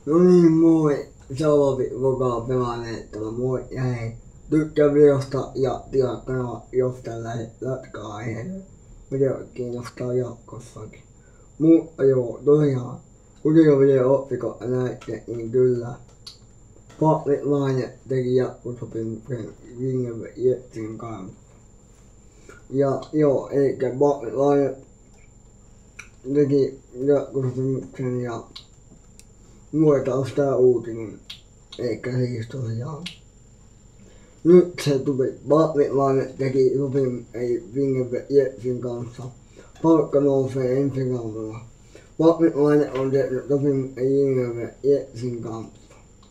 No niin, moi. Se on Vokaa pelaaneettava. Moi ja hei. Tykkää videosta ja tilaa kanava, jos tällä jatkaa aiheelle. Video kiinnostaa jatkossakin. Mutta joo, tosiaan. Kuten video oppiko näitte, niin kyllä. Patrik Laine teki jatkosopimuksen Vingeve Jetsin kanssa. Ja joo, elikkä Patrik Laine teki jatkosopimuksen ja luetaan sitä uutinen, eikä siis tosiaan. Nyt se tuli, Patrik Laine teki sopimuksen Vingeve Jetsin kanssa. Palkka nousee ensi kaudella. Patrik Laine on tehnyt sopimuksen Vingeve Jetsin kanssa.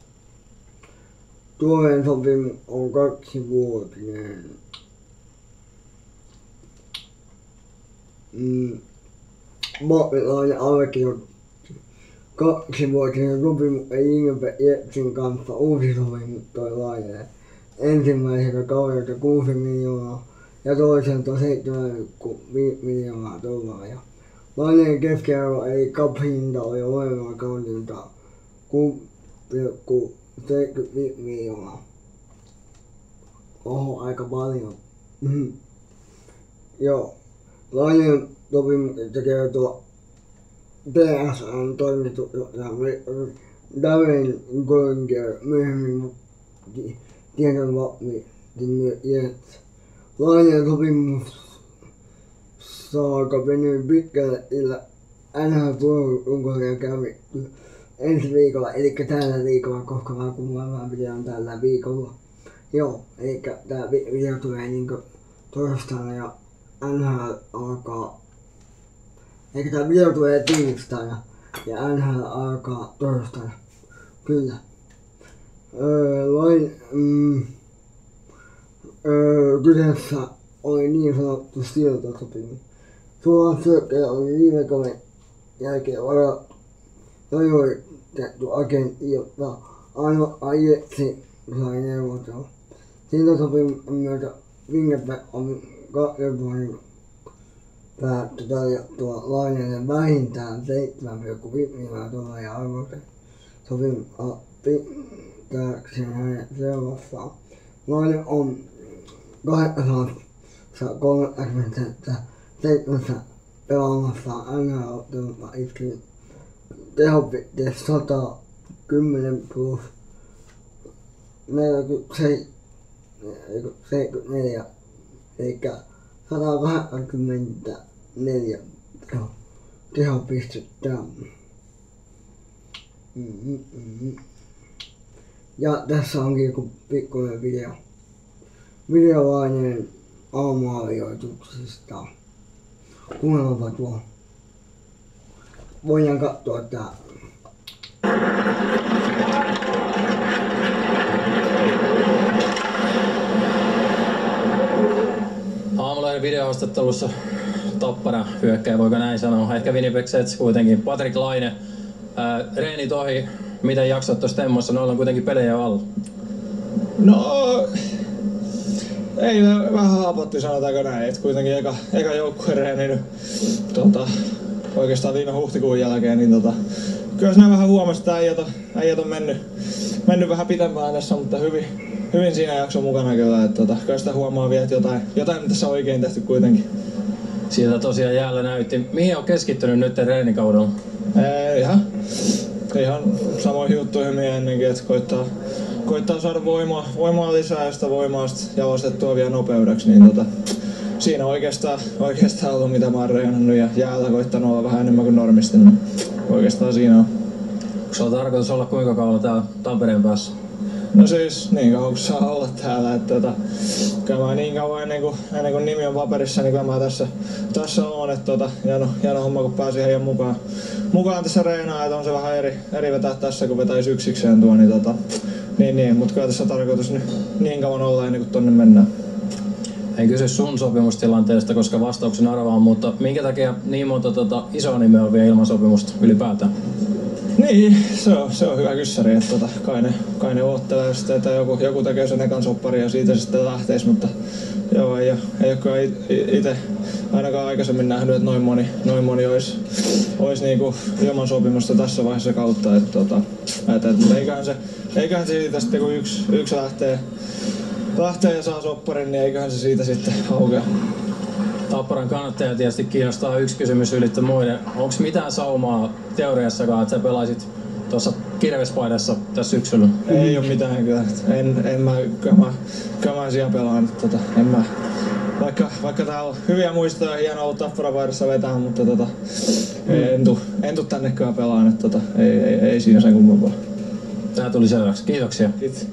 Tuoren sopimus on 2-vuotinen. Patrik Laine allekirjoitti 2-vuotinen sopimuksen Vingeve Jetsin kanssa. Uusi sopimus toi Lainelle. Ensimmäiseltä kaudelta 6 miljoonaa ja toiselta 7,5 miljoonaa dollaria. Laineen keskiarvo eli cap-hinta oli olevalla kaudelta 6,75 miljoonaa. Oho, aika paljon. Joo. Laineen sopimuksesta kertoo TSN toimitusjohtaja Darren Gollinger myöhemmin tiedonvahvistin Jets. Laineen sopimus saaka venyy pitkälle, sillä NHL-puolustusrunkosarja kävitty ensi viikolla, elikkä tällä viikolla, koska mä kuvaillaan videon tällä viikolla. Joo, elikkä tää video tulee niinkö torstaina ja NHL alkaa. Eikä tää video tulee tiistaina ja NHL alkaa torstaina. Kyllä. Kyseessä oli niin sanottu siirtosopimus. Suoraan syökkäjä oli viime kauden jälkeen varattu rajoitettu agentti, jotta ainoa Jetsi sai neuvotella. Siirtosopimuksen myötä Vingeve on 2 vuoden päätty tarjottua Laineelle vähintään 7,5 miljoonaa dollaria arvoisen sopimus pitääkseen hänen seurassaan. Laine on 837 pelaamassa NHL-ottelussa iskenyt tehopisteessä 110 plus 74, eikä 184 tehopistettä. Ja tässä onkin joku pikkuinen video. Video Laineen aamuharjoituksista. Kuunnellaan tuo. Voidaan katsoa tää. Aamulehden videohaastattelussa Tappara hyökkäjä, voiko näin sanoa. Ehkä Winnipeg Jets kuitenkin. Patrik Laine, reenit ohi. Miten jaksat tuossa temmossa? Noilla on kuitenkin pelejä alla. No, ei vähän haapotti sanotaanko näin, että kuitenkin eka joukkuereeni nyt oikeastaan viime huhtikuun jälkeen, niin kyllä sinä vähän huomasi, että äijät on mennyt vähän pitempään tässä, mutta hyvin siinä jakso mukana kyllä, että kyllä sitä huomaa vielä, että jotain tässä on oikein tehty kuitenkin. Siltä tosiaan jäällä näytti. Mihin on keskittynyt nyt reenikaudella? Ihan samoihin juttuihin meidän ennenkin, että koittaa saada voimaa lisää ja sitä voimaa sit jalostettua vielä nopeudeksi, niin siinä oikeastaan ollut mitä mä oon reenannut ja jäällä koittanut olla vähän enemmän kuin normisti, niin oikeastaan siinä on. Onko sulla tarkoitus olla kuinka kauan täällä Tampereen päässä? No siis niin kauan kun saa olla täällä, että kyllä mä niin kauan ennen kuin nimi on paperissa, niin kyllä mä tässä oon, että hieno homma kun pääsin heidän mukaan tässä reenaan, että on se vähän eri vetää tässä kun vetäisi yksikseen tuo, niin, mutta kyllä tässä on tarkoitus niin kauan olla ennen kuin tonne mennään. En kysy sun sopimustilanteesta, koska vastauksen arvaan, mutta minkä takia niin monta isoa nimeä on vielä ilman sopimusta ylipäätään? Niin, se on hyvä kyssäri, että kai ne oottelee sitten, että joku tekee sen ekan soppari ja siitä sitten lähteis, mutta joo, ei oo kyllä ite ainakaan aikaisemmin nähnyt, että noin moni ois niinku ilman sopimusta tässä vaiheessa kautta, että eiköhän se siitä sitten kun yksi lähtee ja saa sopparin, niin eiköhän se siitä sitten aukea. Tapparan kannattajia tietysti kiinnostaa yksi kysymys ylittä muiden. Onko mitään saumaa teoriassakaan, että sä pelaisit tuossa Kirvespaidassa tässä syksyllä? Ei oo mitään kyllä. Kyllä mä siellä pelaan. En mä. Vaikka täällä on hyviä muistoja ja hienoa ollut Tapparapaidassa vetää, mutta en tuu tänne kyllä pelaan. Että ei siinä sen kummempaa. Tää tuli selväksi. Kiitoksia. Kiitos.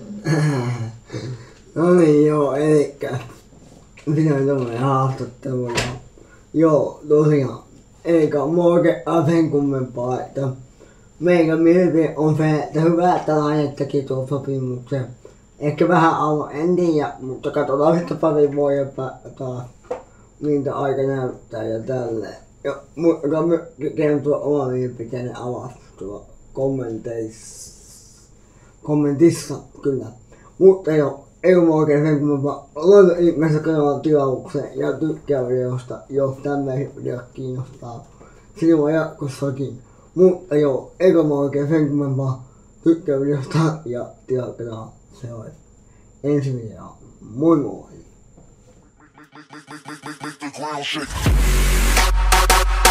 No niin joo, elikkä minä tommonen haastattelu. Joo, tosiaan. Eikä mua sen kummempaa, että meidän mielipide on se, että hyvä, että Laine teki tuon sopimuksen. Ehkä vähän alun, en tiedä, mutta katsotaan sitten parin vuoden taas, miltä aika näyttää ja tälleen. Ja kertoa oma mielipiteeni alas tuolla kommentissa kyllä. Mutta joo, ei ole oikein sen kummempaa. Laita ihmeessä kanavaan tilauksen ja tykkää videosta, jos tämmöiset videot kiinnostaa sinua jatkossakin. Mutta joo, eikö mä oikein sen kummempaa, tykkää videosta ja tilaa se on ensi video. Moi moi! Make the ground shake.